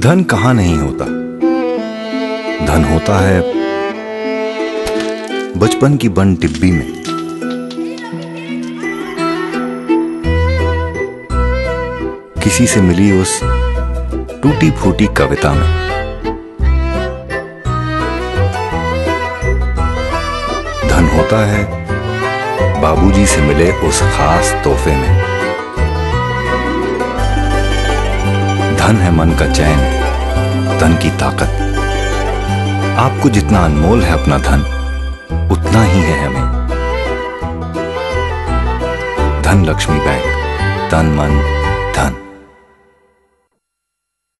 धन कहाँ नहीं होता। धन होता है बचपन की बंद डिब्बी में, किसी से मिली उस टूटी फूटी कविता में। धन होता है बाबूजी से मिले उस खास तोहफे में। धन है मन का चैन, धन की ताकत। आपको जितना अनमोल है अपना धन, उतना ही है हमें। धनलक्ष्मी बैंक, तन मन